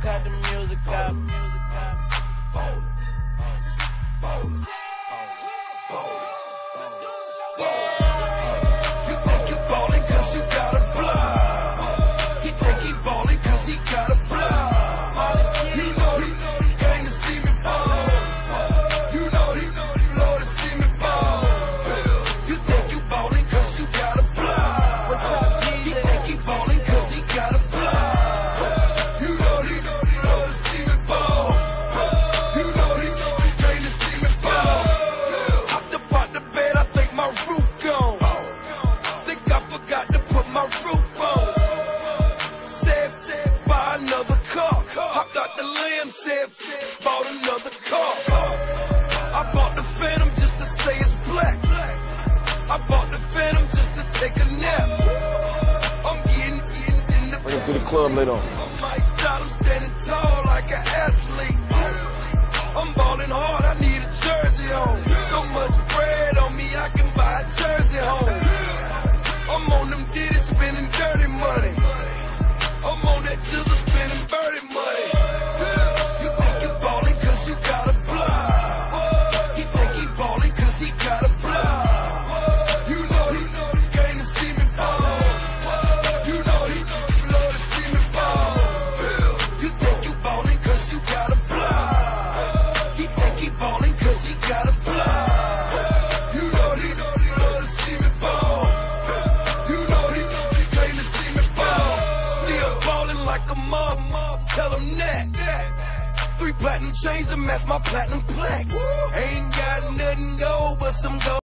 cut the music up. You think you ballin' cause you got a fly. He think he ballin' cause he got a fly. You know he came to see me fall. You know he love to see me fall. You think you ballin' cause you got a fly. What's up, He Jesus? think he ballin' cause he got a fly. You know he love to see me fall. You know he came to see me fall. Hopped up out the bed, I think my roof gone. Think I forgot to put my roof on. Said, buy another car. Hopped out the Lamon, said, bought another car. I bought the Phantom just to say it's black. I bought the Phantom just to take a nap. I'm getting in the Bring it to the club later on. I'm iced out, I'm standing tall like an athlete. I'm ballin' hard, I need a jersey on. So much bread on me, I can buy a jersey home. I'm on them ditties spending dirty money. I'm on that chisel spending birdie money. You think you ballin' cause you got a fly. He think he ballin' cause he got a fly. You know he came to see me fall. You know he love to see me fall. You think you ballin' cause you got a fly. He think he ballin' cause he got a fly. You know he love to see me fall. You know he came to see me fall. Still ballin' like a mob, tell him that. 3 platinum chains to match my platinum plaques. Ain't got nothing gold but some gold.